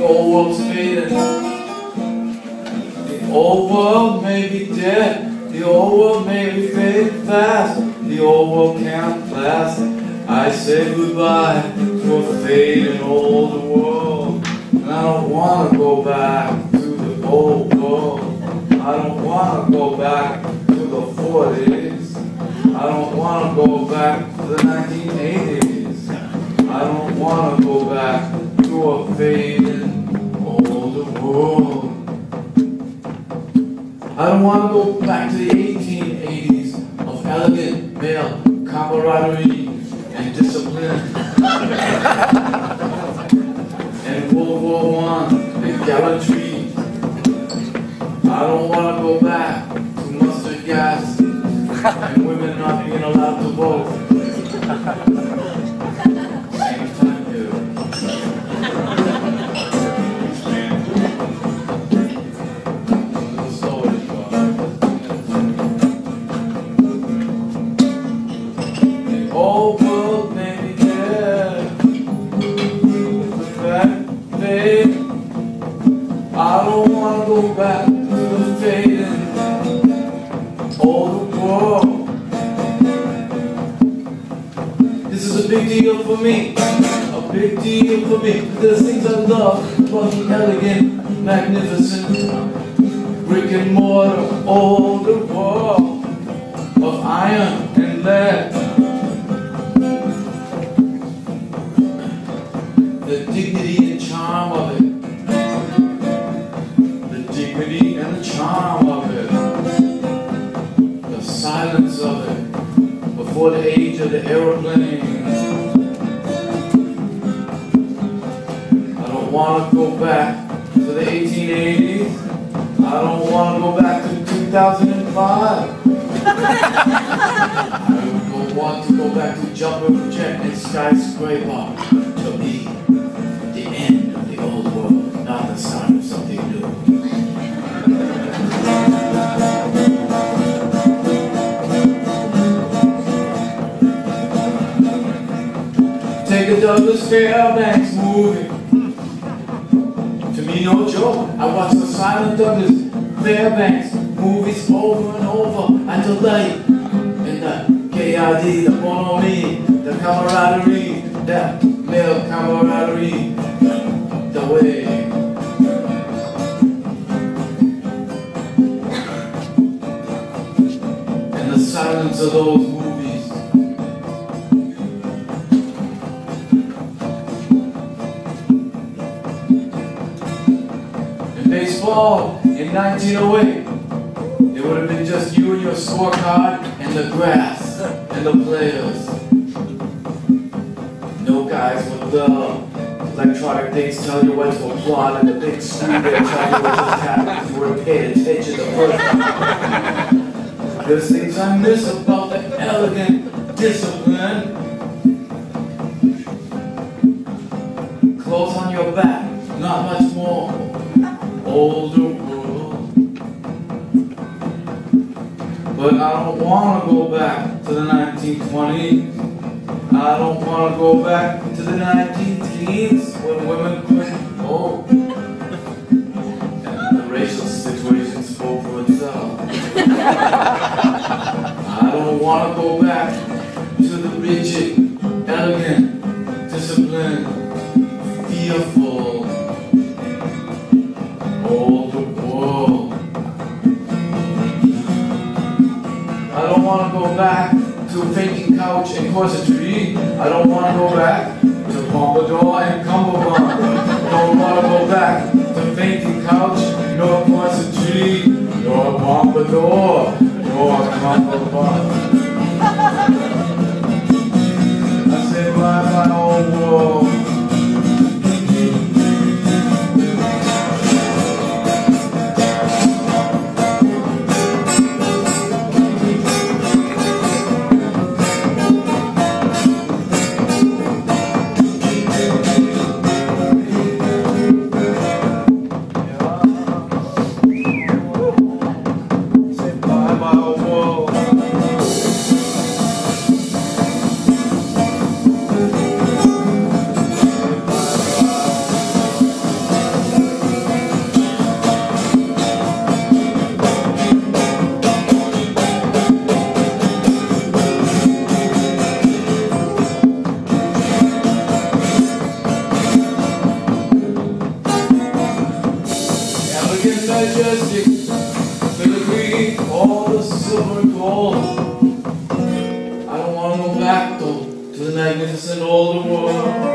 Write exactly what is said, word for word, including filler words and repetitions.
old world's fading. The old world may be dead. The old world may be fading fast. The old world can't last. I say goodbye to a fading old world. And I don't wanna go back to the old world. I don't wanna go back to the forties. I don't wanna go back to the nineteen eighties. I don't wanna go back to a fading older world. I don't want to go back to the eighteen eighties of elegant male camaraderie and discipline. And World War One and gallantry. I don't want to go back to mustard gas and women not being allowed to vote. Same time here. Old world may be dead. The fact that I don't want to go back to the fading older world. This is a big deal for me. A big deal for me. There's things I love about the elegant, magnificent, brick and mortar older world of iron and lead. The dignity and charm of it. The dignity and the charm of it. The silence of it. Before the age of the aeroplane. I don't want to go back to the eighteen eighties. I don't want to go back to two thousand five. I don't want to go back to jumper jet and skyscraper. To me, the end of the old world, not the start of something new. Take a Douglas Fairbanks movie. To me, no joke. I watch the silent Douglas Fairbanks movies over and over. I delight in the K I D, the bonhomie, the camaraderie, that male camaraderie, the way. And the silence of those movies. In baseball, in nineteen oh eight, it would have been just you and your scorecard and the grass and the players. No guys with the electronic things telling you what to applaud and the big screw there telling you what to tap if you would have paid attention the first time. There's things I miss about the elegant discipline. Clothes on your back, not much more. Older world. But I don't want to go back to the nineteen twenties. I don't want to go back to the nineteen teens when women couldn't vote. And the racial situation spoke for itself. I don't want to go back to the rigid, elegant, disciplined, fearful, older world. I don't want to go back to a fainting couch and corsetry. I don't want to go back to Pompadour and Cumberbund. Don't want to go back to fainting couch, nor corsetry, nor Pompadour, nor Cumberbund. I say bye bye old world. majestic, filigree, all the silver and gold. I don't want to go back though to the magnificent older world.